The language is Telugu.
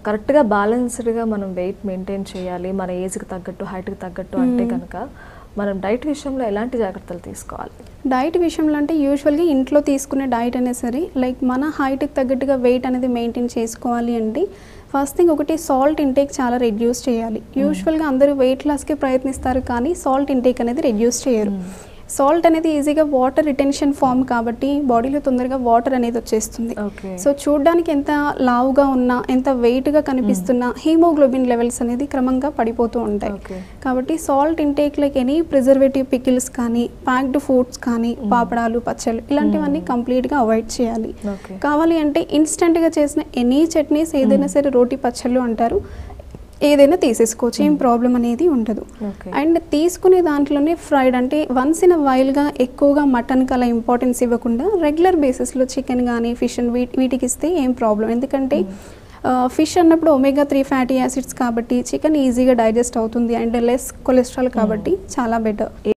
కరెక్ట్గా బ్యాలెన్స్డ్గా మనం వెయిట్ మెయింటైన్ చేయాలి మన ఏజ్కి తగ్గట్టు హైట్కి తగ్గట్టు అంటే కనుక మనం డైట్ విషయంలో ఎలాంటి జాగ్రత్తలు తీసుకోవాలి? డైట్ విషయంలో అంటే యూజువల్గా ఇంట్లో తీసుకునే డైట్ అనేది సరే లైక్ మన హైట్కి తగ్గట్టుగా వెయిట్ అనేది మెయింటైన్ చేసుకోవాలి అంటే ఫస్ట్ థింగ్ ఒకటి సాల్ట్ ఇంటేక్ చాలా రెడ్యూస్ చేయాలి. యూజువల్గా అందరూ వెయిట్ లాస్కి ప్రయత్నిస్తారు కానీ సాల్ట్ ఇంటేక్ అనేది రెడ్యూస్ చేయరు. సాల్ట్ అనేది ఈజీగా వాటర్ రిటెన్షన్ ఫామ్ కాబట్టి బాడీలో తొందరగా వాటర్ అనేది వచ్చేస్తుంది. సో చూడడానికి ఎంత లావుగా ఉన్నా ఎంత వెయిట్గా కనిపిస్తున్నా హీమోగ్లోబిన్ లెవెల్స్ అనేది క్రమంగా పడిపోతూ ఉంటాయి. కాబట్టి salt intake like any preservative pickles కానీ ప్యాక్డ్ ఫుడ్స్ కానీ పాపడాలు పచ్చళ్ళు ఇలాంటివన్నీ కంప్లీట్గా అవాయిడ్ చేయాలి. కావాలి అంటే ఇన్స్టెంట్గా చేసిన ఎనీ చట్నీస్ ఏదైనా సరే రోటీ పచ్చళ్ళు అంటారు ఏదైనా తీసేసుకోవచ్చు, ఏం ప్రాబ్లం అనేది ఉండదు. అండ్ తీసుకునే దాంట్లోనే ఫ్రైడ్ అంటే వన్స్ ఇన్ వైల్గా ఎక్కువగా మటన్కి అలా ఇంపార్టెన్స్ ఇవ్వకుండా రెగ్యులర్ బేసిస్లో చికెన్ కానీ ఫిష్ వీటికి ఇస్తే ఏం ప్రాబ్లం. ఎందుకంటే ఫిష్ అన్నప్పుడు ఒమేగా 3 ఫ్యాటీ యాసిడ్స్ కాబట్టి చికెన్ ఈజీగా డైజెస్ట్ అవుతుంది అండ్ లెస్ కొలెస్ట్రాల్ కాబట్టి చాలా బెటర్.